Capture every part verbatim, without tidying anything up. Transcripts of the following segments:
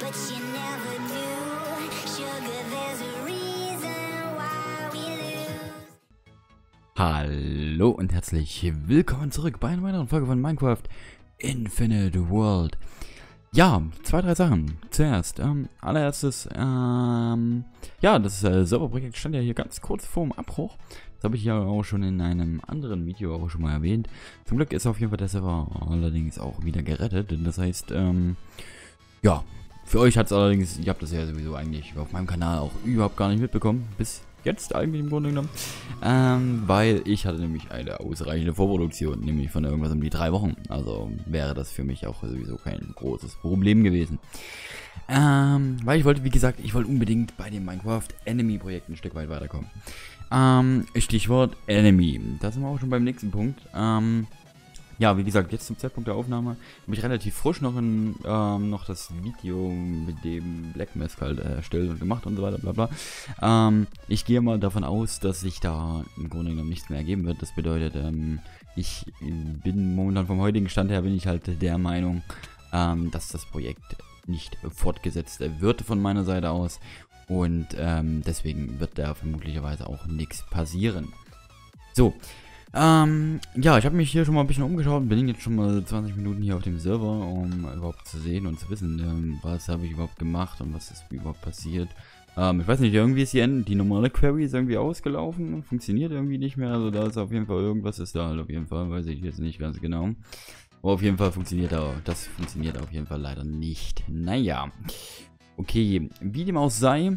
what you never knew. Sugar, there's a reason why we lose. Hallo und herzlich willkommen zurück bei einer weiteren Folge von Minecraft Infinite World. Ja, zwei, drei Sachen. Zuerst, ähm, allererstes, ähm, ja, das äh, Serverprojekt stand ja hier ganz kurz vor dem Abbruch. Das habe ich ja auch schon in einem anderen Video auch schon mal erwähnt. Zum Glück ist auf jeden Fall der Server allerdings auch wieder gerettet. Das heißt, ähm, ja, für euch hat es allerdings, ihr habt das ja sowieso eigentlich auf meinem Kanal auch überhaupt gar nicht mitbekommen. Bis jetzt eigentlich im Grunde genommen. Ähm, weil ich hatte nämlich eine ausreichende Vorproduktion, nämlich von irgendwas um die drei Wochen. Also wäre das für mich auch sowieso kein großes Problem gewesen. Ähm, weil ich wollte, wie gesagt, ich wollte unbedingt bei dem Minecraft Enemy Projekt ein Stück weit weiterkommen. Ähm, Stichwort Enemy. Da sind wir auch schon beim nächsten Punkt. Ähm, ja, wie gesagt, jetzt zum Zeitpunkt der Aufnahme habe ich relativ frisch noch, ein, ähm, noch das Video mit dem Black Mask halt erstellt und gemacht und so weiter, bla bla. Ähm, ich gehe mal davon aus, dass sich da im Grunde genommen nichts mehr ergeben wird. Das bedeutet, ähm, ich bin momentan vom heutigen Stand her, bin ich halt der Meinung, ähm, dass das Projekt nicht fortgesetzt wird von meiner Seite aus. Und ähm, deswegen wird da vermutlicherweise auch nichts passieren. So. Ähm, ja, ich habe mich hier schon mal ein bisschen umgeschaut und bin jetzt schon mal zwanzig Minuten hier auf dem Server, um überhaupt zu sehen und zu wissen, ähm, was habe ich überhaupt gemacht und was ist überhaupt passiert. Ähm, ich weiß nicht, irgendwie ist die, die normale Query ist irgendwie ausgelaufen, funktioniert irgendwie nicht mehr, also da ist auf jeden Fall irgendwas ist da halt auf jeden Fall, weiß ich jetzt nicht ganz genau. Aber auf jeden Fall funktioniert da, das funktioniert auf jeden Fall leider nicht. Naja, okay, wie dem auch sei,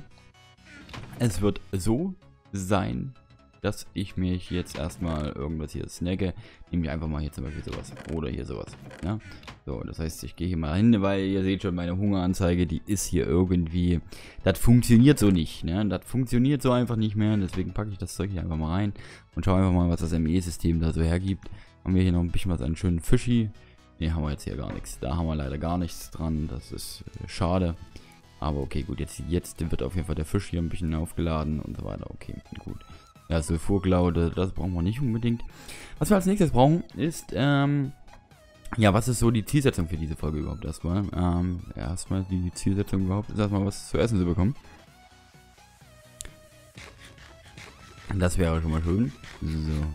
es wird so sein, dass ich mich jetzt erstmal irgendwas hier snacke. Nehme ich einfach mal hier zum Beispiel sowas. Oder hier sowas. Ja? So, das heißt, ich gehe hier mal hin, weil ihr seht schon, meine Hungeranzeige, die ist hier irgendwie. Das funktioniert so nicht. Ne? Das funktioniert so einfach nicht mehr. Deswegen packe ich das Zeug hier einfach mal rein und schaue einfach mal, was das M E-System da so hergibt. Haben wir hier noch ein bisschen was an schönen Fischi. Ne, haben wir jetzt hier gar nichts. Da haben wir leider gar nichts dran. Das ist äh, schade. Aber okay, gut. Jetzt, jetzt wird auf jeden Fall der Fisch hier ein bisschen aufgeladen und so weiter. Okay, gut. Ja, Sulfurklaude, das brauchen wir nicht unbedingt. Was wir als nächstes brauchen, ist, ähm, ja, was ist so die Zielsetzung für diese Folge überhaupt erstmal? Ähm, erstmal die Zielsetzung überhaupt ist erstmal was zu essen zu bekommen. Das wäre schon mal schön. So.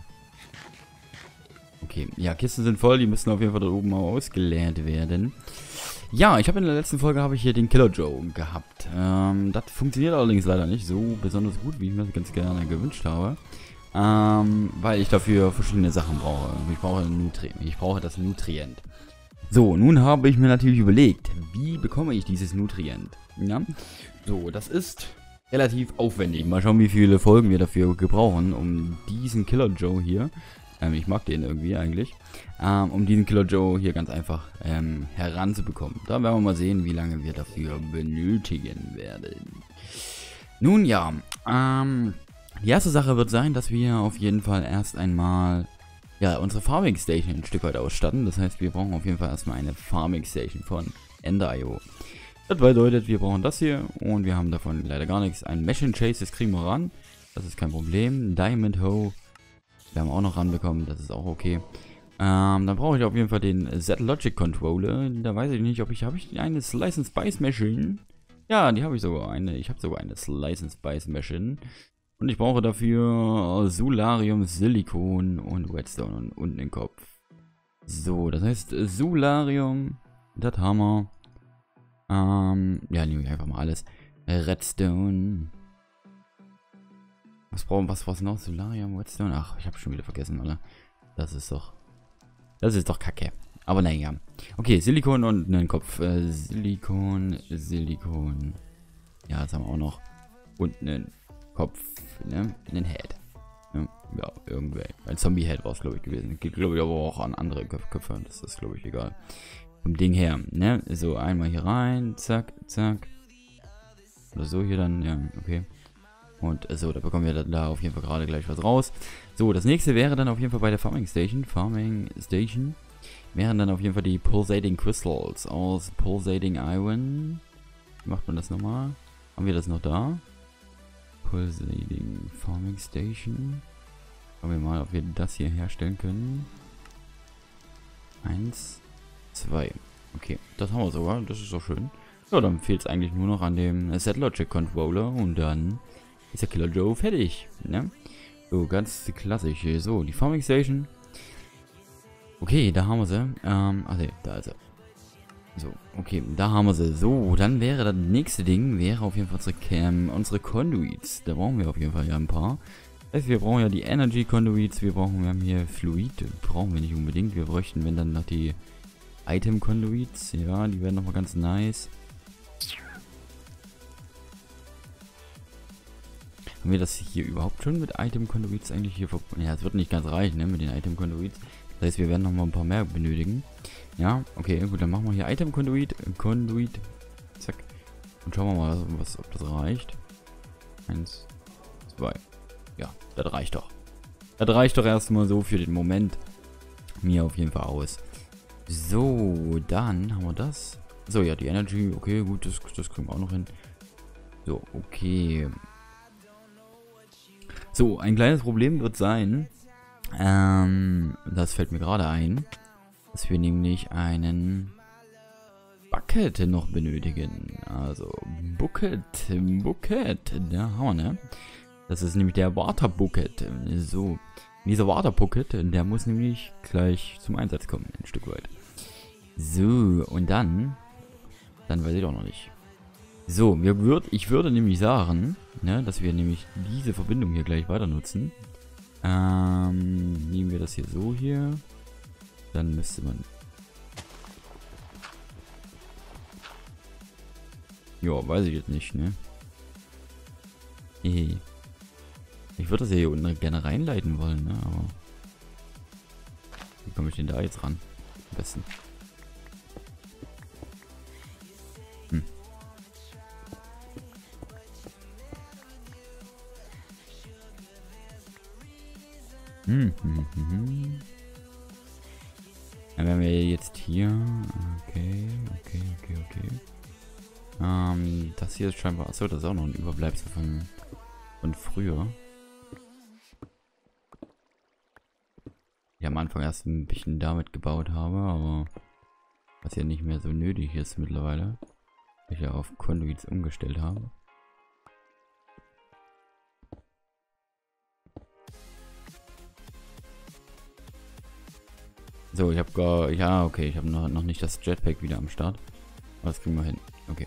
Okay, ja, Kisten sind voll, die müssen auf jeden Fall da oben mal ausgeleert werden. Ja, ich habe in der letzten Folge habe ich hier den Killer Joe gehabt. Ähm, das funktioniert allerdings leider nicht so besonders gut, wie ich mir das ganz gerne gewünscht habe. Ähm, weil ich dafür verschiedene Sachen brauche. Ich brauche Nutri ich brauche das Nutrient. So, nun habe ich mir natürlich überlegt, wie bekomme ich dieses Nutrient? Ja, so, das ist relativ aufwendig. Mal schauen, wie viele Folgen wir dafür gebrauchen, um diesen Killer Joe hier, ähm, ich mag den irgendwie eigentlich, ähm, um diesen Killer Joe hier ganz einfach ähm, heranzubekommen. Da werden wir mal sehen, wie lange wir dafür benötigen werden. Nun ja, ähm, die erste Sache wird sein, dass wir auf jeden Fall erst einmal ja, unsere Farming Station ein Stück weit ausstatten. Das heißt, wir brauchen auf jeden Fall erstmal eine Farming Station von Ender Punkt i o. Das bedeutet, wir brauchen das hier und wir haben davon leider gar nichts. Ein Machine Chase, das kriegen wir ran. Das ist kein Problem. Diamond Hoe, wir haben auch noch ranbekommen, das ist auch okay. Ähm, dann brauche ich auf jeden Fall den Z-Logic Controller. Da weiß ich nicht, ob ich, habe ich eine Slice and Spice Machine? Ja, die habe ich sogar. Eine, ich habe sogar eine Slice and Spice Machine. Und ich brauche dafür Soularium, Silikon und Redstone und unten den Kopf. So, das heißt Soularium, das haben wir. Ähm, ja, nehme ich einfach mal alles. Redstone. Was brauchen was was noch? Soularium, Redstone? Ach, ich habe schon wieder vergessen, oder? Das ist doch. Das ist doch kacke. Aber naja. Okay, Silikon und einen Kopf. Äh, Silikon, Silikon. Ja, das haben wir auch noch. Und einen Kopf, ne? Einen Head. Ja, ja irgendwie. Ein Zombie-Head war es, glaube ich, gewesen. Geht, glaube ich, aber auch an andere Köpfe. Das ist, glaube ich, egal. Vom Ding her, ne? So, einmal hier rein. Zack, zack. Oder so hier dann, ja, okay. Und so, da bekommen wir da auf jeden Fall gerade gleich was raus. So, das nächste wäre dann auf jeden Fall bei der Farming Station. Farming Station. Wären dann auf jeden Fall die Pulsating Crystals aus Pulsating Iron. Wie macht man das nochmal? Haben wir das noch da? Pulsating Farming Station. Schauen wir mal, ob wir das hier herstellen können. Eins, zwei. Okay, das haben wir sogar. Das ist doch schön. So, dann fehlt es eigentlich nur noch an dem Set Logic Controller und dann ist der Killer Joe fertig. Ne? So, ganz klassisch. So, die Farming Station. Okay, da haben wir sie. Ähm, ach ne, da ist er. So, okay, da haben wir sie. So, dann wäre das nächste Ding, wäre auf jeden Fall unsere Cam, unsere Conduits. Da brauchen wir auf jeden Fall ja ein paar. Das heißt, wir brauchen ja die Energy Conduits, wir brauchen, wir haben hier Fluid, brauchen wir nicht unbedingt. Wir bräuchten, wenn dann noch die Item Conduits, ja, die werden nochmal ganz nice. Haben wir das hier überhaupt schon mit Item Conduits eigentlich hier verbunden? Ja, es wird nicht ganz reichen, ne, mit den Item Conduits. Das heißt, wir werden nochmal ein paar mehr benötigen. Ja, okay, gut, dann machen wir hier Item Conduit, Conduit, zack. Und schauen wir mal, was, ob das reicht. Eins, zwei. Ja, das reicht doch. Das reicht doch erstmal so für den Moment mir auf jeden Fall aus. So, dann haben wir das. So, ja, die Energy, okay, gut, das, das kriegen wir auch noch hin. So, okay. So, ein kleines Problem wird sein, ähm, das fällt mir gerade ein, dass wir nämlich einen Bucket noch benötigen. Also, Bucket, Bucket, da haben wir, ne? Das ist nämlich der Water Bucket. So, dieser Water Bucket, der muss nämlich gleich zum Einsatz kommen, ein Stück weit. So, und dann, dann weiß ich doch noch nicht. So, wir würd, ich würde nämlich sagen, ne, dass wir nämlich diese Verbindung hier gleich weiter nutzen. Ähm, nehmen wir das hier so hier. Dann müsste man... Ja, weiß ich jetzt nicht, ne? Hey. Ich würde das ja hier unten gerne reinleiten wollen, ne? Aber... Wie komme ich denn da jetzt ran? Am besten. Hm. Hm, hm, hm, hm. Dann wären wir jetzt hier. Okay, okay, okay, okay. Ähm, das hier ist scheinbar... Achso, das ist auch noch ein Überbleibsel von, von früher. Ich am Anfang erst ein bisschen damit gebaut habe, aber was ja nicht mehr so nötig ist mittlerweile. Weil ich ja auf Conduits umgestellt habe. So, ich habe gar... Ja, okay, ich habe noch, noch nicht das Jetpack wieder am Start. Aber das kriegen wir hin. Okay.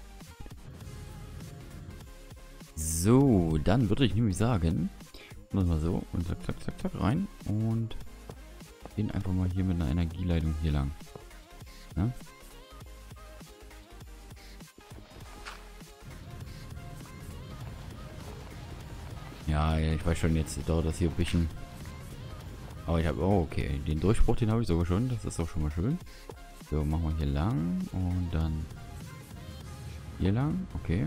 So, dann würde ich nämlich sagen, machen wir so und zack, zack, zack, zack rein und gehen einfach mal hier mit einer Energieleitung hier lang. Ja? Ja, ich weiß schon, jetzt dauert das hier ein bisschen. Aber ich habe, oh okay, den Durchbruch, den habe ich sogar schon, das ist auch schon mal schön. So, machen wir hier lang und dann hier lang, okay.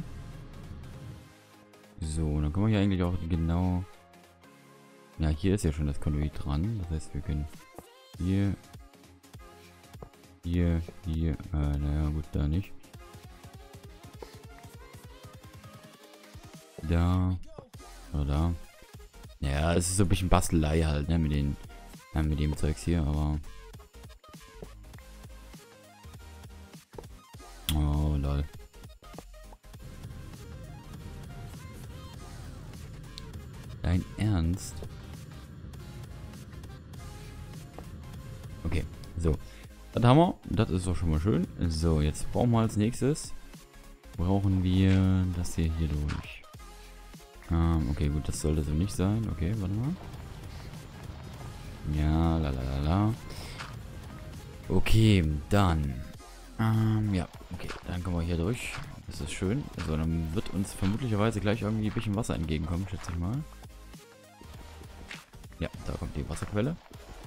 So, dann können wir hier eigentlich auch genau... Ja, hier ist ja schon das Konduit dran, das heißt, wir können hier, hier, hier, äh, naja, gut, da nicht. Da, oder da. Ja, es ist so ein bisschen Bastelei halt, ne, mit den, äh, mit dem Zeugs hier, aber... Oh, lol. Dein Ernst? Okay, so. Das haben wir. Das ist doch schon mal schön. So, jetzt brauchen wir als nächstes. Brauchen wir das hier hier durch. Ähm, okay, gut, das sollte so nicht sein. Okay, warte mal. Ja, la la la la. Okay, dann. Ähm, ja, okay, dann kommen wir hier durch. Das ist schön. Also, dann wird uns vermutlicherweise gleich irgendwie ein bisschen Wasser entgegenkommen, schätze ich mal. Ja, da kommt die Wasserquelle.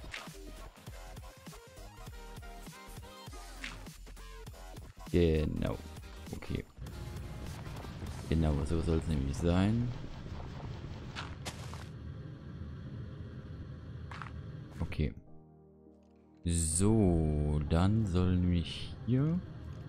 Genau. Okay. Genau, so soll es nämlich sein. Okay. So, dann soll nämlich hier...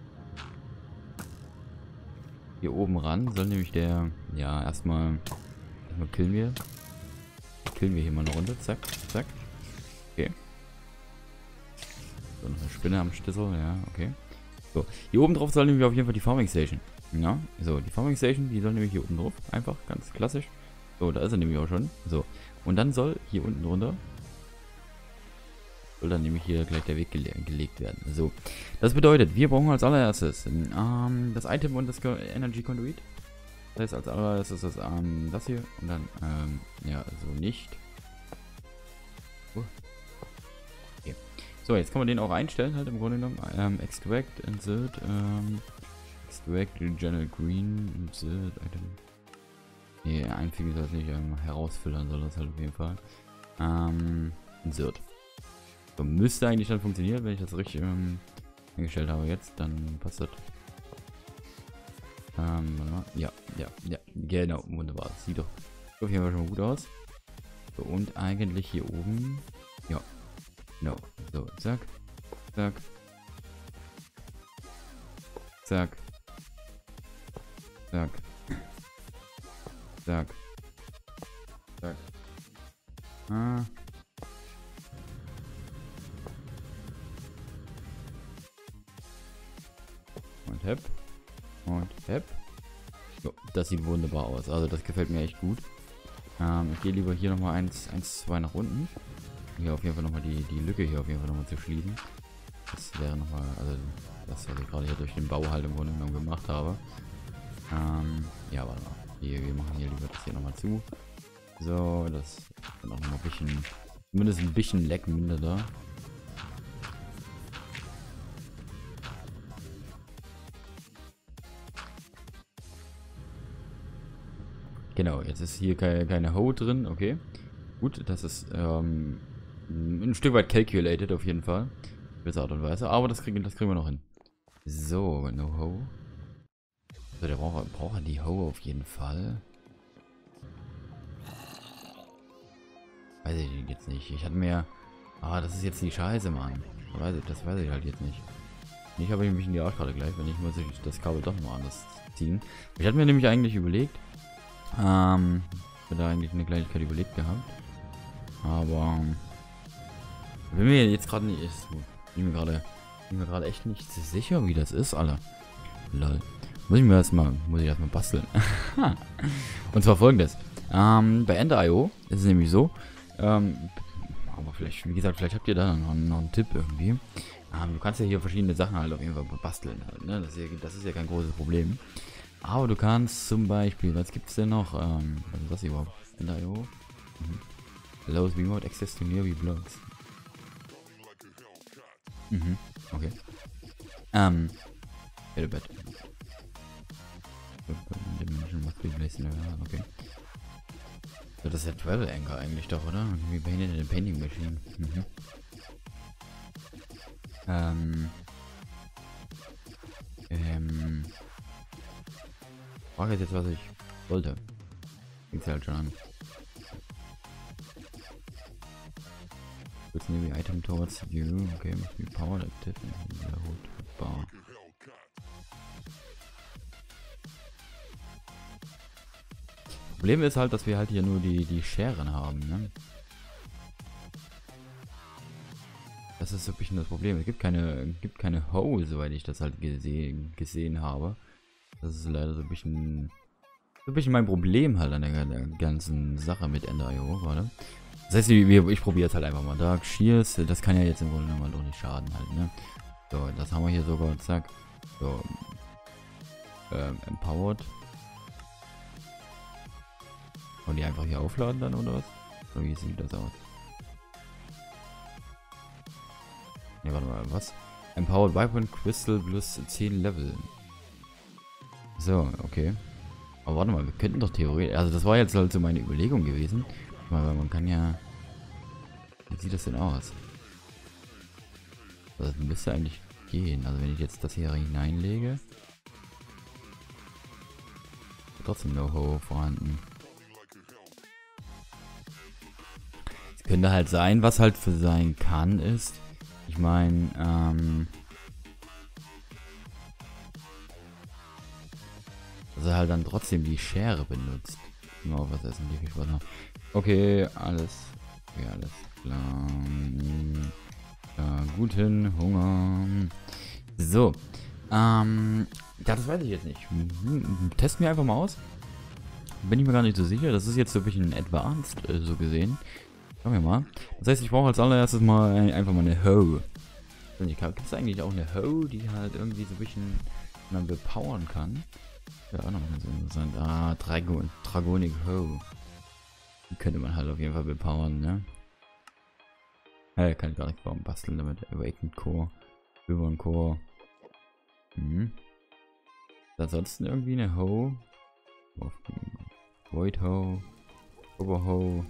Hier oben ran soll nämlich der... Ja, erstmal... Erstmal killen wir. Killen wir hier mal eine Runde. Zack, zack. Okay. So, noch eine Spinne am Stissel. Ja, okay. So, hier oben drauf soll nämlich auf jeden Fall die Farming Station. Ja, so, die Farming Station, die soll nämlich hier oben drauf. Einfach, ganz klassisch. So, da ist er nämlich auch schon. So, und dann soll hier unten drunter soll dann nämlich hier gleich der Weg gele gelegt werden. So, das bedeutet, wir brauchen als allererstes ähm, das Item und das Energy Conduit. Das heißt, als allererstes das, ähm, das hier und dann, ähm, ja, so nicht. Uh. Okay. So, jetzt kann man den auch einstellen, halt im Grunde genommen. Ähm, extract, insert, ähm, extract, General Green, insert, Item. Nee, einfügen soll es nicht, ähm, herausfiltern soll das halt auf jeden Fall. Ähm, insert. So, müsste eigentlich dann funktionieren, wenn ich das richtig ähm, eingestellt habe jetzt, dann passt das. Ähm, ja, ja, ja, genau, wunderbar. Das sieht doch auf jeden Fall schon gut aus. So, und eigentlich hier oben, ja, genau, so, zack, zack, zack, zack, zack, zack, ah. Und hep. Und hep. So, das sieht wunderbar aus. Also das gefällt mir echt gut. Ähm, ich gehe lieber hier nochmal eins, eins, zwei nach unten. Hier auf jeden Fall nochmal die, die Lücke hier auf jeden Fall nochmal zu schließen. Das wäre nochmal, also das, was ich gerade hier durch den Bau halt im Grunde genommen gemacht habe. Ähm, ja, warte mal. Hier, wir machen hier lieber das hier nochmal zu. So, das ist dann auch nochmal ein bisschen, zumindest ein bisschen Leck minder da. Genau, jetzt ist hier keine, keine Hoe drin, okay. Gut, das ist ähm, ein Stück weit calculated auf jeden Fall. Gewisse Art und Weise, aber das kriegen, das kriegen wir noch hin. So, no Hoe. So, der braucht, braucht die Hoe auf jeden Fall. Weiß ich jetzt nicht. Ich hatte mir... Ah, das ist jetzt die Scheiße, Mann. Das weiß ich, das weiß ich halt jetzt nicht. Nicht habe ich mich in die Arschkarte gleich, wenn ich muss ich das Kabel doch mal anders ziehen. Ich hatte mir nämlich eigentlich überlegt, Ähm, ich hätte eigentlich eine Kleinigkeit überlegt gehabt. Aber ähm, bin mir jetzt gerade nicht. Ist, bin mir gerade bin mir gerade echt nicht sicher, wie das ist, Alter. Lol. Muss ich mir erstmal, muss ich erstmal basteln. Und zwar folgendes. Ähm, bei Ender punkt i o ist es nämlich so. Ähm, aber vielleicht, wie gesagt, vielleicht habt ihr da noch, noch einen Tipp irgendwie. Ähm, du kannst ja hier verschiedene Sachen halt auf jeden Fall basteln. Halt, ne? das, ist ja, das ist ja kein großes Problem. Aber du kannst zum Beispiel, was gibt es denn noch? Ähm, was ist das überhaupt? Ender punkt i o? Mhm. Allows remote access to nearby blocks. Mhm, okay. Ähm, Bett. Okay. So, das ist ja Travel Anchor eigentlich doch, oder? Wie painted in a painting machine. Mhm. Ähm. Ähm. Frage ist jetzt, was ich wollte. Fängt halt schon an. Let's maybe item towards you. Okay, must be powered active in the hood bar. Problem ist halt, dass wir halt hier nur die, die Scheren haben, ne? Das ist so ein bisschen das Problem. Es gibt keine, gibt keine Hoe, soweit ich das halt gesehen, gesehen habe. Das ist leider so ein bisschen, so ein bisschen mein Problem halt an der, der ganzen Sache mit Ender punkt i o gerade. Das heißt, ich, ich probiere es halt einfach mal. Dark Shears, das kann ja jetzt im Grunde genommen doch nicht schaden halt, ne? So, das haben wir hier sogar, zack. So, ähm, Empowered. Und die einfach hier aufladen dann, oder was? Oder wie sieht das aus? Ne, warte mal, was? Empowered Weapon Crystal plus zehn Level. So, okay. Aber warte mal, wir könnten doch theoretisch... Also das war jetzt halt so meine Überlegung gewesen. Weil man kann ja... Wie sieht das denn aus? Das müsste eigentlich gehen. Also wenn ich jetzt das hier hineinlege... Trotzdem No-Ho vorhanden. Es könnte halt sein, was halt für sein kann, ist... Ich meine, ähm... dass er halt dann trotzdem die Schere benutzt. Mal was essen, die viel Spaß noch. Okay, alles. Okay, alles klar. Ja, guten Hunger. So. Ähm, ja, das weiß ich jetzt nicht. Mhm. Testen wir einfach mal aus. Bin ich mir gar nicht so sicher. Das ist jetzt so ein bisschen advanced, äh, so gesehen. Schauen wir mal. Das heißt, ich brauche als allererstes mal ein, einfach mal eine Hoe. Gibt es eigentlich auch eine Hoe, die halt irgendwie so ein bisschen man bepowern kann? Ja, auch noch ganz interessant. Ah, Dragon, Dragonic Hoe. Die könnte man halt auf jeden Fall bepowern, ne? Hey, kann ich gar nicht bauen, basteln damit. Awakened Core, Ribbon Core. Hm. Ansonsten irgendwie eine Hoe. Void Hoe. Over Hoe.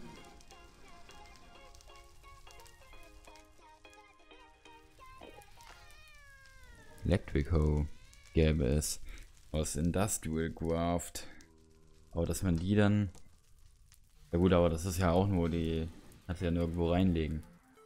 Electric Hoe gäbe es aus Industrial Craft. Aber dass man die dann... Ja gut, aber das ist ja auch nur die... Kannst du ja nirgendwo reinlegen.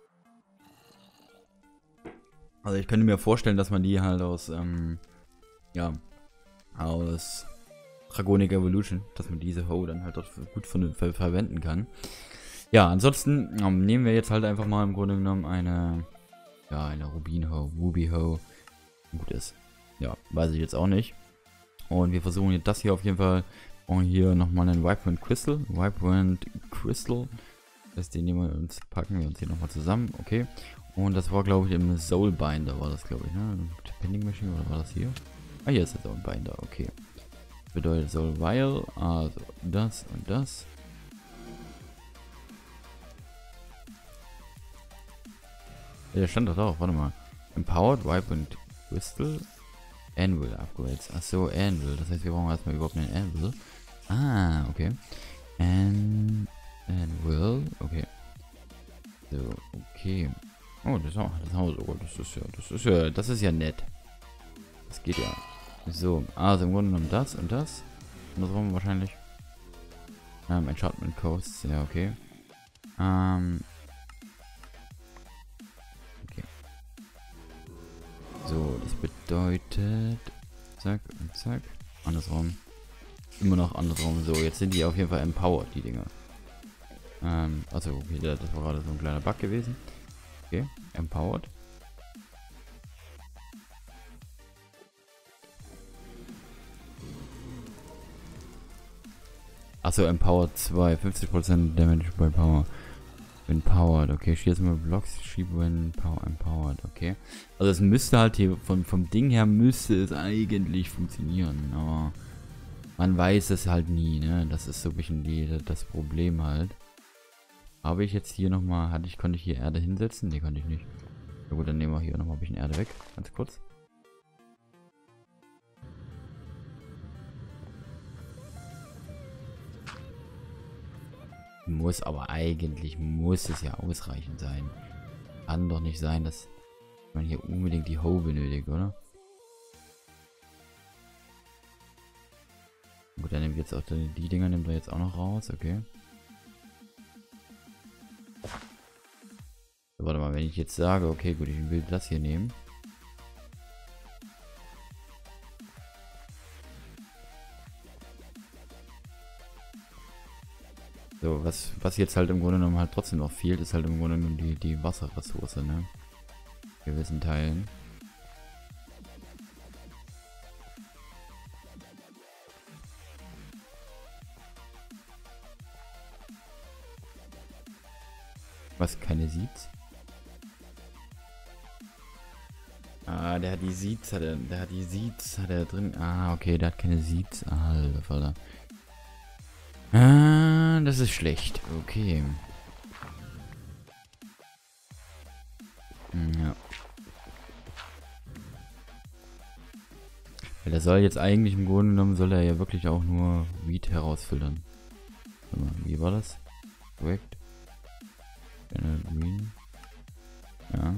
Also ich könnte mir vorstellen, dass man die halt aus... Ähm, ja... Aus... Dragonic Evolution, dass man diese Hoe dann halt dort gut ver ver verwenden kann. Ja, ansonsten ähm, nehmen wir jetzt halt einfach mal im Grunde genommen eine... Ja, eine Rubin Hoe, Ruby Hoe. Gut ist. Ja, weiß ich jetzt auch nicht. Und wir versuchen jetzt das hier auf jeden Fall. Und hier nochmal einen Vibrant Crystal. Vibrant Crystal. Das heißt, den nehmen wir uns, packen wir uns hier nochmal zusammen. Okay. Und das war, glaube ich, im Soul Binder war das, glaube ich, ne? Pending Machine, oder war das hier? Ah, hier ist der Soul Binder, okay. Das bedeutet Soul Vial, also das und das. Ja, der stand doch drauf, warte mal. Empowered Vibrant Crystal. Anvil Upgrades. Achso, Anvil. Das heißt, wir brauchen erstmal überhaupt einen Anvil. Ah, okay. An Anvil. Okay. So, okay. Oh, das haben, das haben wir sogar. Das ist ja, das ist ja, das ist ja nett. Das geht ja. So, also im Grunde genommen das und das. Andersrum wahrscheinlich. Ähm, Enchantment Coasts. Ja, okay. Ähm. So, das bedeutet, zack und zack, andersrum, immer noch andersrum. So, jetzt sind die auf jeden Fall empowered, die Dinger. Ähm, also, okay, das war gerade so ein kleiner Bug gewesen. Okay, empowered. Achso, empowered zwei, fünfzig Prozent Damage bei Power. Empowered, okay, hier sind wir Blocks, schiebe when power empowered, okay. Also es müsste halt hier, vom, vom Ding her müsste es eigentlich funktionieren, aber man weiß es halt nie, ne, das ist so ein bisschen die, das Problem halt. Habe ich jetzt hier nochmal, hatte ich, konnte ich hier Erde hinsetzen? Ne, konnte ich nicht. Na gut, dann nehmen wir hier nochmal ein bisschen Erde weg, ganz kurz. Muss, aber eigentlich muss es ja ausreichend sein. Kann doch nicht sein, dass man hier unbedingt die Hoe benötigt, oder? Gut, dann nehmen wir jetzt auch die, die Dinger, nehmen wir jetzt auch noch raus, okay. So, warte mal, wenn ich jetzt sage, okay, gut, ich will das hier nehmen. So, was, was jetzt halt im Grunde genommen halt trotzdem noch fehlt, ist halt im Grunde genommen die, die Wasserressource, ne? In gewissen Teilen. Was, keine Seeds? Ah, der hat die Seeds, hat er, der hat die Seeds, hat er drin. Ah, okay, der hat keine Seeds. Alter, Vater. Ah, das ist schlecht. Okay. Ja. Weil der soll jetzt eigentlich im Grunde genommen, soll er ja wirklich auch nur Weed herausfiltern. Warte mal, wie war das? Korrekt. Green. Ja.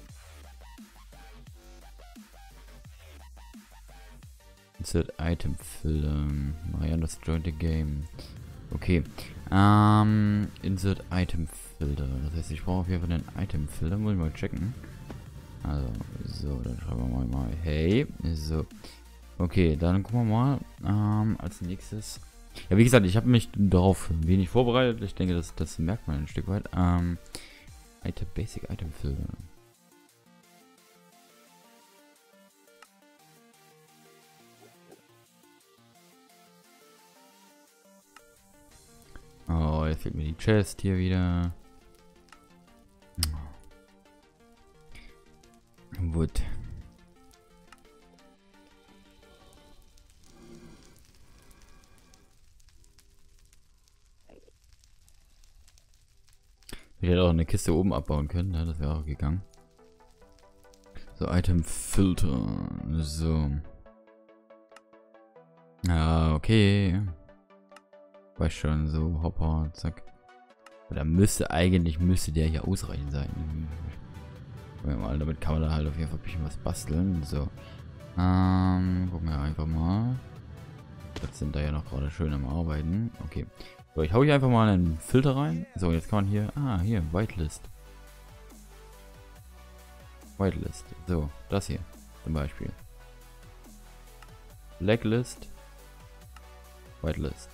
Insert Item Filter. Marianne joined the game. Okay. Ähm, Insert Item Filter. Das heißt, ich brauche auf jeden Fall einen Item Filter. Muss ich mal checken. Also, so, dann schreiben wir mal, hey. So. Okay, dann gucken wir mal. Ähm, als nächstes. Ja, wie gesagt, ich habe mich darauf wenig vorbereitet. Ich denke, das, das merkt man ein Stück weit. Ähm, Item Basic Item Filter. da fehlt mir die Chest hier wieder. Wood. Ich hätte auch eine Kiste oben abbauen können, ne? Das wäre auch gegangen. So, Item Filter. So. Ja, okay. Weiß schon, so, Hopper, zack. Oder müsste, eigentlich müsste der hier ausreichend sein. Mal, damit kann man da halt auf jeden Fall ein bisschen was basteln. So. Ähm, gucken wir einfach mal. Jetzt sind da ja noch gerade schön am Arbeiten. Okay. So, ich hau hier einfach mal einen Filter rein. So, jetzt kann man hier. Ah, hier, Whitelist. Whitelist. So, das hier. Zum Beispiel. Blacklist. Whitelist.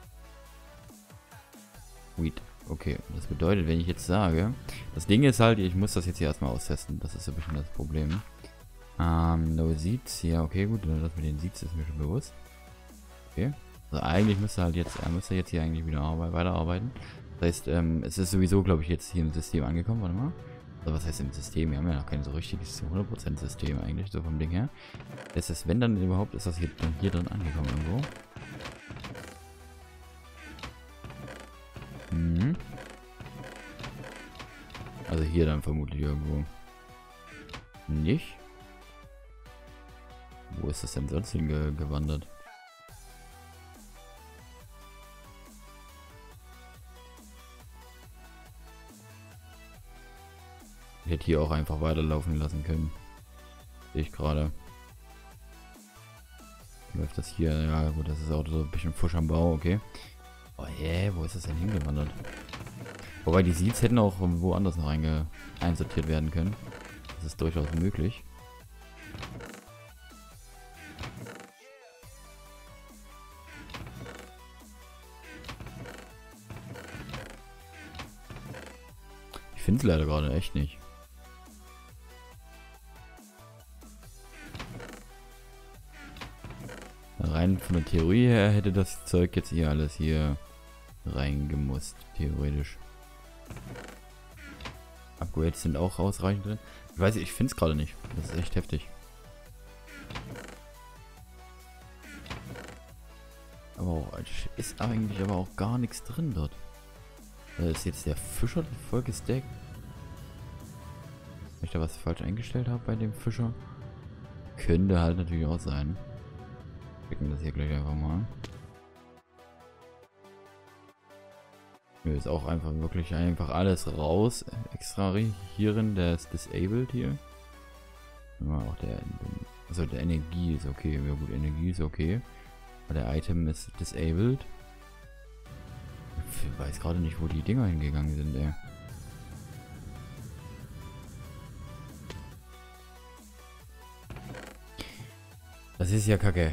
Weed. Okay, das bedeutet, wenn ich jetzt sage, das Ding ist halt, ich muss das jetzt hier erstmal austesten. Das ist so ein bisschen das Problem. Ähm, no Seeds. Ja, okay, gut. Das mit den Seeds ist mir schon bewusst. Okay. Also eigentlich müsste halt jetzt, er müsste jetzt hier eigentlich wieder arbeit, weiterarbeiten. Das heißt, ähm, es ist sowieso, glaube ich, jetzt hier im System angekommen. Warte mal. Also was heißt im System? Wir haben ja noch kein so richtiges hundert Prozent System eigentlich, so vom Ding her. Das ist, wenn dann überhaupt, ist das hier, dann hier drin angekommen irgendwo. Mhm. Also hier dann vermutlich irgendwo. Nicht? Wo ist das denn sonst hingewandert? Ich hätte hier auch einfach weiterlaufen lassen können. Sehe ich gerade. Läuft das hier? Ja gut, das ist auch so ein bisschen Fusch am Bau, okay. Oh yeah, wo ist das denn hingewandert? Wobei die Seeds hätten auch woanders noch einge einsortiert werden können. Das ist durchaus möglich. Ich finde es leider gerade echt nicht. Rein von der Theorie her hätte das Zeug jetzt hier alles hier reingemusst, theoretisch. Upgrades sind auch ausreichend drin. Ich weiß nicht, ich finde es gerade nicht. Das ist echt heftig. Aber auch, ist eigentlich aber auch gar nichts drin dort. Da ist jetzt der Fischer voll gestackt. Wenn ich da was falsch eingestellt habe bei dem Fischer. Könnte halt natürlich auch sein. Checken das hier gleich einfach mal. Hier ist auch einfach wirklich einfach alles raus. Extra hierin, der ist disabled hier. Auch der, also der Energie ist okay. Ja gut, Energie ist okay. Aber der Item ist disabled. Ich weiß gerade nicht, wo die Dinger hingegangen sind, ey. Das ist ja kacke.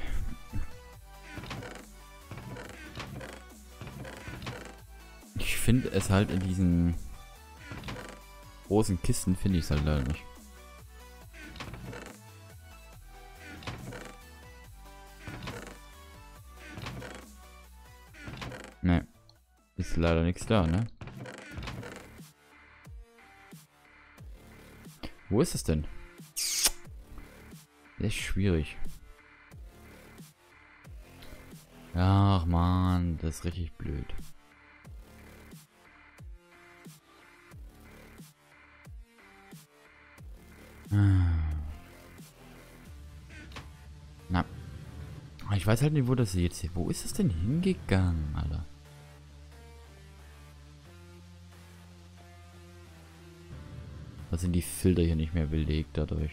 Ich finde es halt in diesen großen Kisten, finde ich es halt leider nicht. Ne, ist leider nichts da, ne? Wo ist es denn? Echt schwierig. Ach man, das ist richtig blöd. Na. Ich weiß halt nicht, wo das jetzt hier. Wo ist es denn hingegangen, Alter? Da sind die Filter hier nicht mehr belegt dadurch.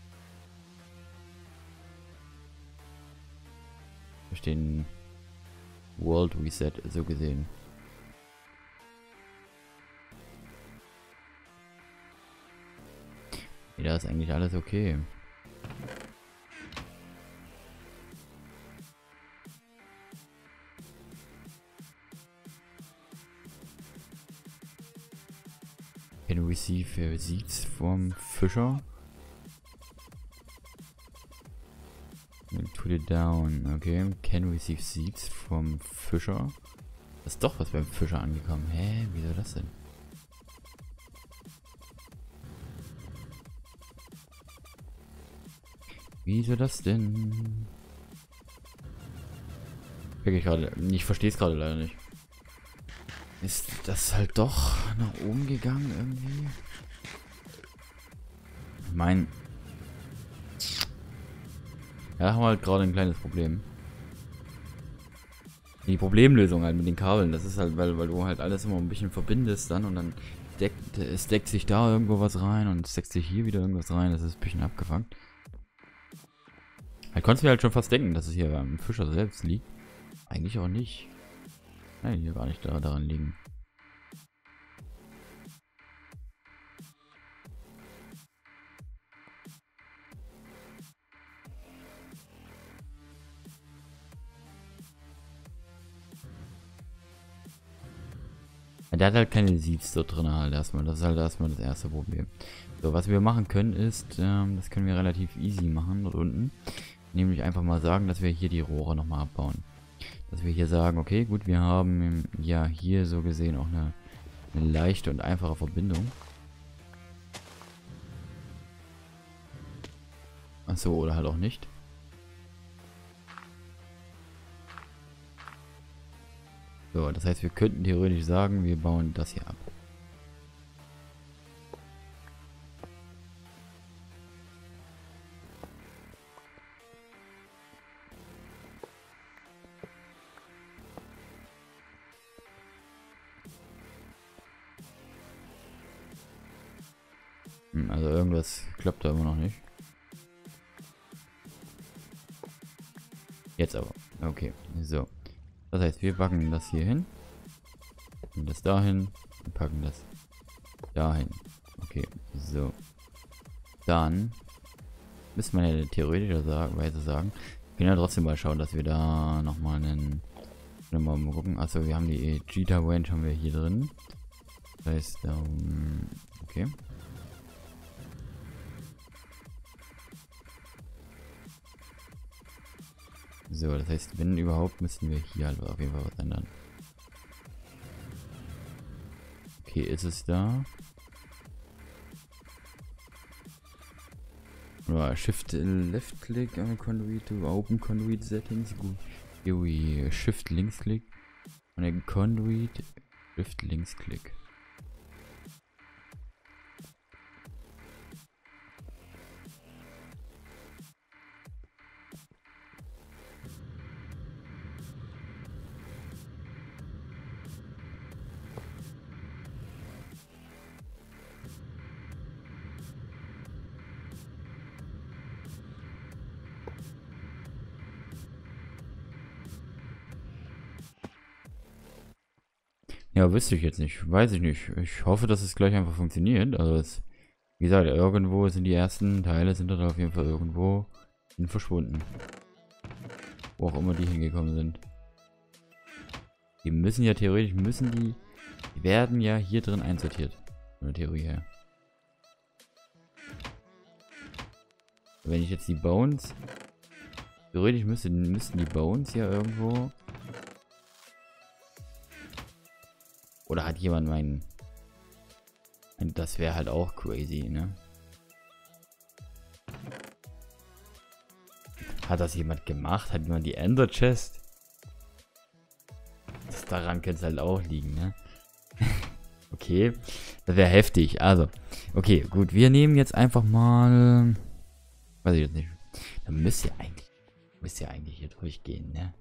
Durch den World Reset so gesehen. Ja, da ist eigentlich alles okay. Can receive uh, seeds from Fisher. Put it down. Okay. Can receive seeds from Fisher. Ist doch was beim Fischer angekommen. Hä? Wieso das denn? Wieso das denn? Ich gerade. Ich verstehe es gerade leider nicht. Ist das halt doch nach oben gegangen irgendwie? Ich meine. Ja, da haben wir halt gerade ein kleines Problem. Die Problemlösung halt mit den Kabeln, das ist halt, weil, weil du halt alles immer ein bisschen verbindest dann und dann deckt, es deckt sich da irgendwo was rein und es deckt sich hier wieder irgendwas rein, das ist ein bisschen abgefangen. Da konntest du mir halt schon fast denken, dass es hier beim Fischer selbst liegt. Eigentlich auch nicht. Nein, hier gar nicht da, daran liegen. Der hat halt keine Sieves dort drin halt erstmal. Das ist halt erstmal das erste Problem. So, was wir machen können ist, ähm, das können wir relativ easy machen dort unten. Nämlich einfach mal sagen, dass wir hier die Rohre nochmal abbauen. Dass wir hier sagen, okay, gut, wir haben ja hier so gesehen auch eine, eine leichte und einfache Verbindung. Achso, oder halt auch nicht. So, das heißt, wir könnten theoretisch sagen, wir bauen das hier ab. Hm, also irgendwas klappt da immer noch nicht. Jetzt aber. Okay, so. Das heißt, wir packen das hier hin. Und das dahin. Und packen das dahin. Okay, so. Dann müssen wir ja theoretischerweise sagen. Wir können ja trotzdem mal schauen, dass wir da nochmal einen. Mal gucken. Achso, wir haben die Jita Range haben wir hier drin. Das heißt, ähm, okay. So, das heißt, wenn überhaupt, müssen wir hier halt auf jeden Fall was ändern. Okay, ist es da? Ja, Shift Left Click on Conduit to Open Conduit Settings. Gut. Here we Shift Links Click on a Conduit. Shift Links Click. Ja, wüsste ich jetzt nicht. Weiß ich nicht. Ich hoffe, dass es gleich einfach funktioniert. Also, es, wie gesagt, irgendwo sind die ersten Teile, sind da auf jeden Fall irgendwo hin verschwunden. Wo auch immer die hingekommen sind. Die müssen ja theoretisch, müssen die, die werden ja hier drin einsortiert. Von der Theorie her. Wenn ich jetzt die Bones, theoretisch müssten, müssten die Bones ja irgendwo. Oder hat jemand meinen... Das wäre halt auch crazy, ne? Hat das jemand gemacht? Hat jemand die Ender Chest? Das daran könnte es halt auch liegen, ne? Okay. Das wäre heftig. Also. Okay, gut. Wir nehmen jetzt einfach mal... Weiß ich jetzt nicht. Da müsst ihr eigentlich... Müsst ihr eigentlich hier durchgehen, ne?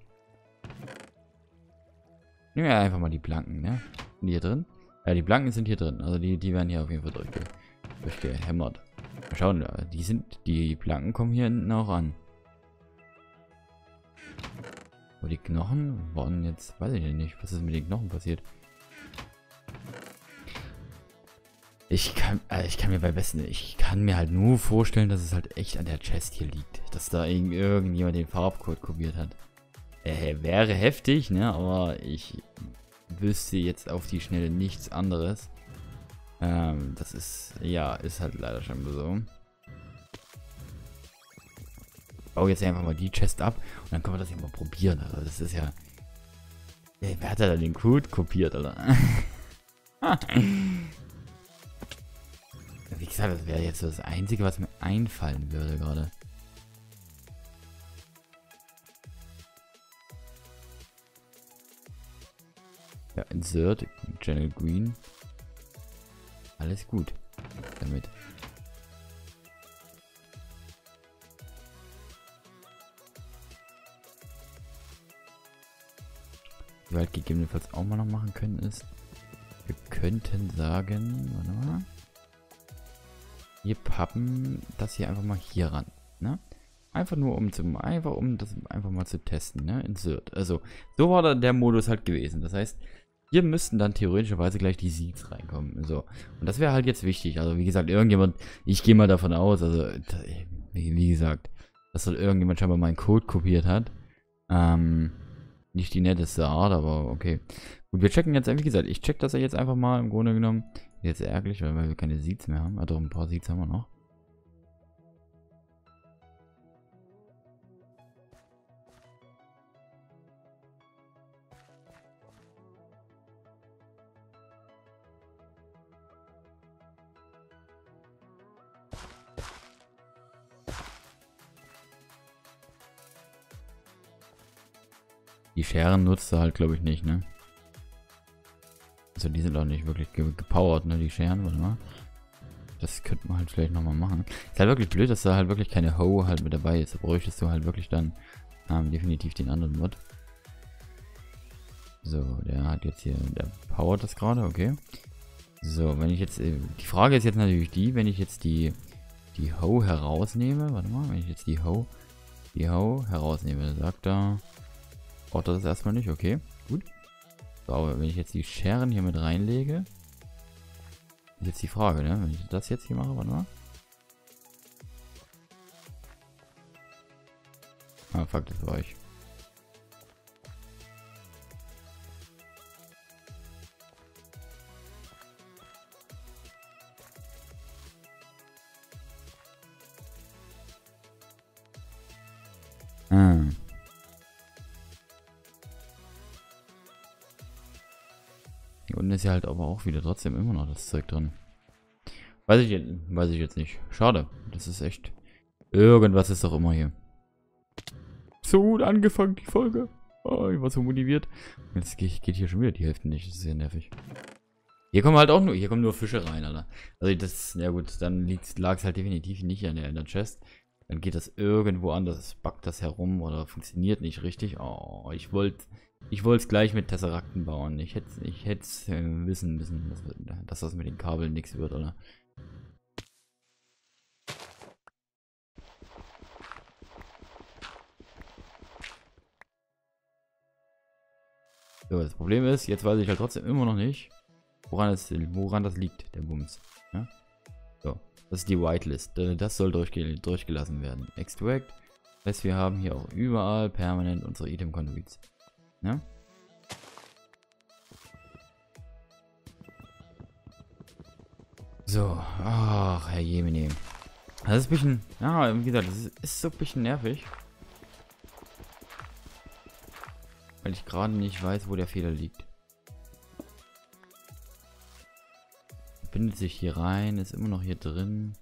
Nehmen wir einfach mal die Planken, ne? Sind die hier drin? Ja, die Planken sind hier drin. Also die, die werden hier auf jeden Fall durchge durchgehämmert. Mal schauen, die sind. Die Planken kommen hier hinten auch an. Aber die Knochen waren jetzt. Weiß ich nicht, was ist mit den Knochen passiert. Ich kann, äh, ich kann mir bei besten, ich kann mir halt nur vorstellen, dass es halt echt an der Chest hier liegt. Dass da irgend, irgendjemand den Farbcode kopiert hat. Äh, wäre heftig, ne? Aber ich wüsste jetzt auf die Schnelle nichts anderes. Ähm, das ist, ja, ist halt leider schon so. Ich baue jetzt einfach mal die Chest ab und dann können wir das ja mal probieren. Also das ist ja, Ey, wer hat da den Code kopiert, Alter? Wie gesagt, das wäre jetzt so das Einzige, was mir einfallen würde gerade. Ja, Insert, Channel Green. Alles gut damit. Was wir halt gegebenenfalls auch mal noch machen können ist, wir könnten sagen, warte mal, wir pappen das hier einfach mal hier ran, ne? Einfach nur um zum, einfach um das einfach mal zu testen, ne? Insert. Also, so war da der Modus halt gewesen. Das heißt, hier müssten dann theoretischerweise gleich die Seeds reinkommen. So. Und das wäre halt jetzt wichtig. Also, wie gesagt, irgendjemand, ich gehe mal davon aus, also, wie, wie gesagt, dass dort irgendjemand scheinbar meinen Code kopiert hat. Ähm, nicht die netteste Art, aber okay. Gut, wir checken jetzt, wie gesagt, ich check das ja jetzt einfach mal im Grunde genommen. Jetzt ärgerlich, weil wir keine Seeds mehr haben. Also, ein paar Seeds haben wir noch. Die Scheren nutzt er halt, glaube ich, nicht, ne? Also die sind auch nicht wirklich ge gepowert, ne, die Scheren, warte mal. Das könnte man halt vielleicht nochmal machen. Ist halt wirklich blöd, dass da halt wirklich keine Hoe halt mit dabei ist. Da bräuchtest du halt wirklich dann ähm, definitiv den anderen Mod. So, der hat jetzt hier, der powert das gerade, okay. So, wenn ich jetzt, äh, die Frage ist jetzt natürlich die, wenn ich jetzt die, die Hoe herausnehme, warte mal, wenn ich jetzt die Hoe, die Hoe herausnehme, sagt er, braucht er das erstmal nicht, okay, gut. So, aber wenn ich jetzt die Scheren hier mit reinlege, ist jetzt die Frage, ne? Wenn ich das jetzt hier mache, warte mal. Ah, fuck, das war ich. Ah. Hier unten ist ja halt aber auch wieder trotzdem immer noch das Zeug drin. Weiß ich jetzt, weiß ich jetzt nicht. Schade. Das ist echt. Irgendwas ist doch immer hier. So gut angefangen, die Folge. Oh, ich war so motiviert. Jetzt geht, geht hier schon wieder die Hälfte nicht. Das ist sehr nervig. Hier kommen halt auch nur, hier kommen nur Fische rein, Alter. Also das, ja gut, dann lag es halt definitiv nicht an der, in der Chest. Dann geht das irgendwo anders, backt das herum oder funktioniert nicht richtig. Oh, ich wollte ich wollte es gleich mit Tesserakten bauen. Ich hätte ich hätte äh, wissen müssen, dass, dass das mit den Kabeln nichts wird, oder? So, das Problem ist, jetzt weiß ich halt trotzdem immer noch nicht, woran, es, woran das liegt, der Bums. Ja? So, das ist die Whitelist. Das soll durchge durchgelassen werden. Extract. Das heißt, wir haben hier auch überall permanent unsere Item-Conduits. Ja? So, ach, Herr Jemine. Das ist ein bisschen, ja, wie gesagt, das ist, ist so ein bisschen nervig. Weil ich gerade nicht weiß, wo der Fehler liegt. Bindet sich hier rein, ist immer noch hier drin.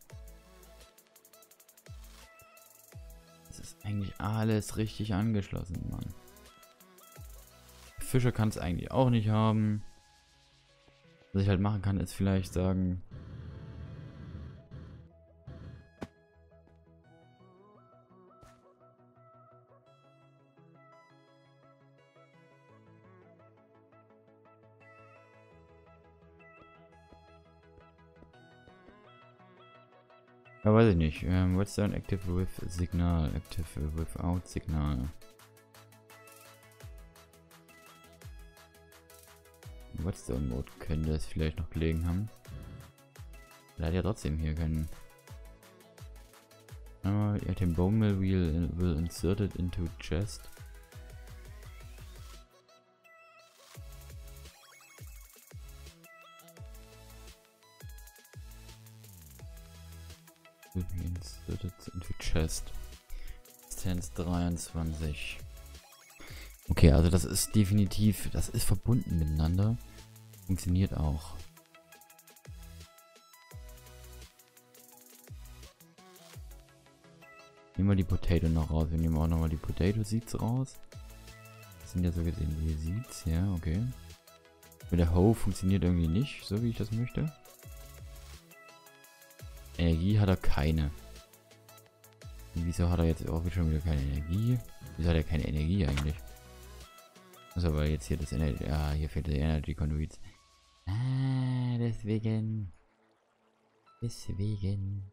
Es ist eigentlich alles richtig angeschlossen, Mann. Fischer kann es eigentlich auch nicht haben. Was ich halt machen kann, ist vielleicht sagen... Ja, weiß ich nicht. Um, Redstone active with Signal, active without Signal. Redstone Mode könnte es vielleicht noch gelegen haben. Er hat ja trotzdem hier keinen. Uh, item bone mill wheel will insert it into chest. Inserted into chest. Stance dreiundzwanzig. Okay, also das ist definitiv, das ist verbunden miteinander. Funktioniert auch. Nehmen wir die Potato noch raus. Wir nehmen auch nochmal die Potato Seeds raus. Das sind ja so gesehen die Seeds, ja, okay. Mit der Hoe funktioniert irgendwie nicht, so wie ich das möchte. Energie hat er keine. Und wieso hat er jetzt auch schon wieder keine Energie? Wieso hat er keine Energie eigentlich? Also weil jetzt hier das Energy, ja, hier fehlt der Energy Conduits. Ah, deswegen. Deswegen.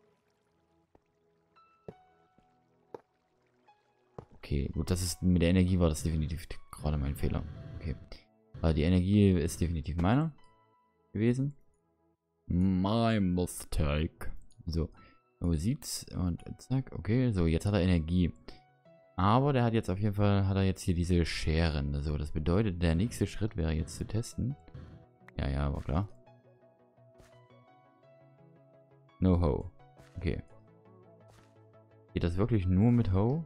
Okay, gut, das ist mit der Energie war das definitiv gerade mein Fehler. Okay. Aber die Energie ist definitiv meiner gewesen. My mistake. So. So sieht's und zack, okay, so jetzt hat er Energie. Aber der hat jetzt auf jeden Fall, hat er jetzt hier diese Scheren. So, das bedeutet, der nächste Schritt wäre jetzt zu testen. Ja, ja, war klar. No Hoe. Okay. Geht das wirklich nur mit Hoe?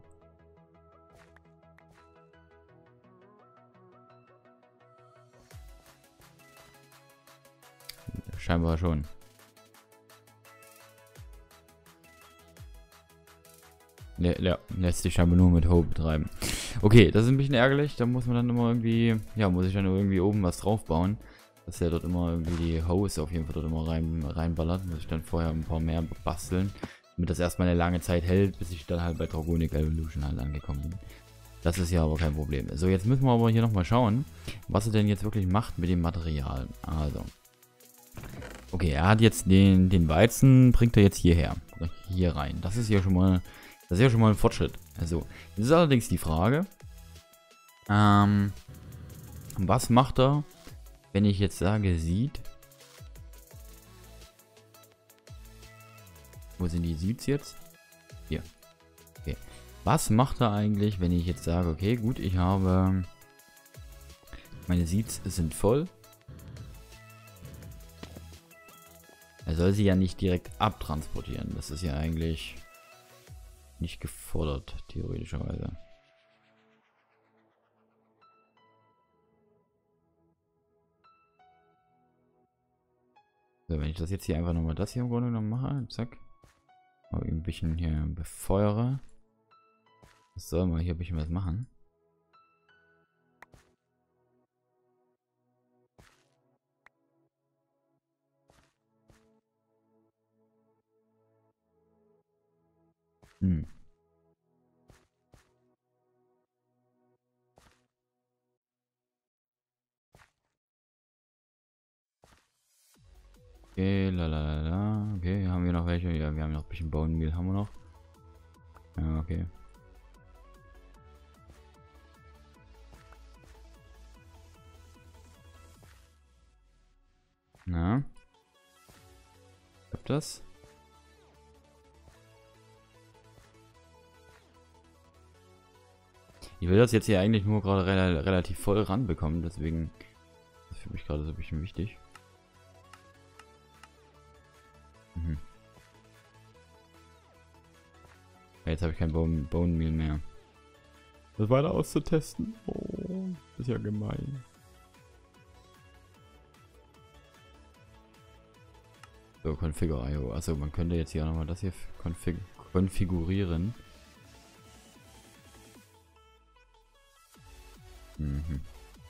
Scheinbar schon. Ja, ja, lässt sich scheinbar nur mit Hoe betreiben. Okay, das ist ein bisschen ärgerlich. Da muss man dann immer irgendwie, ja, muss ich dann irgendwie oben was drauf bauen. Dass er dort immer irgendwie die Hose auf jeden Fall dort immer rein, reinballert. Muss ich dann vorher ein paar mehr basteln. Damit das erstmal eine lange Zeit hält, bis ich dann halt bei Dragonic Evolution halt angekommen bin. Das ist ja aber kein Problem. So, jetzt müssen wir aber hier nochmal schauen, was er denn jetzt wirklich macht mit dem Material. Also. Okay, er hat jetzt den, den Weizen, bringt er jetzt hierher. Hier rein. Das ist ja schon mal. Das ist ja schon mal ein Fortschritt. Also, jetzt ist allerdings die Frage, ähm, was macht er, wenn ich jetzt sage, sieht? Wo sind die Seeds jetzt? Hier. Okay. Was macht er eigentlich, wenn ich jetzt sage, okay, gut, ich habe, meine Seeds sind voll. Er soll sie ja nicht direkt abtransportieren. Das ist ja eigentlich nicht gefordert, theoretischerweise. So, wenn ich das jetzt hier einfach nochmal das hier im Grunde genommen mache, zack. Aber ein bisschen hier befeuere. Das soll mal hier ein bisschen was machen. Hm. Okay, la la la la. Okay, haben wir noch welche? Ja, wir haben noch ein bisschen Bone Meal, haben wir noch. Ja, okay. Na? Klappt das? Ich will das jetzt hier eigentlich nur gerade re relativ voll ranbekommen, deswegen ist das für mich gerade so ein bisschen wichtig. Mhm. Ja, jetzt habe ich kein Bone, Bone Meal mehr. Das weiter auszutesten? Oh, das ist ja gemein. So, Configure I O. Also man könnte jetzt hier auch nochmal das hier konfig konfigurieren. Mhm.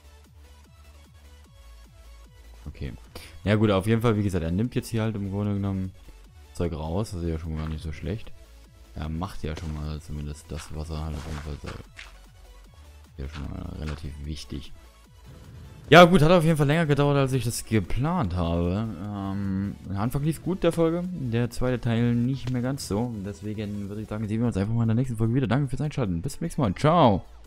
Okay. Ja gut, auf jeden Fall, wie gesagt, er nimmt jetzt hier halt im Grunde genommen Zeug raus. Das ist ja schon gar nicht so schlecht. Er macht ja schon mal zumindest das, was er halt auf jeden Fall soll. Ja, schon mal relativ wichtig. Ja gut, hat auf jeden Fall länger gedauert, als ich das geplant habe. Ähm, der Anfang lief gut, der Folge. Der zweite Teil nicht mehr ganz so. Deswegen würde ich sagen, sehen wir uns einfach mal in der nächsten Folge wieder. Danke fürs Einschalten. Bis zum nächsten Mal. Ciao.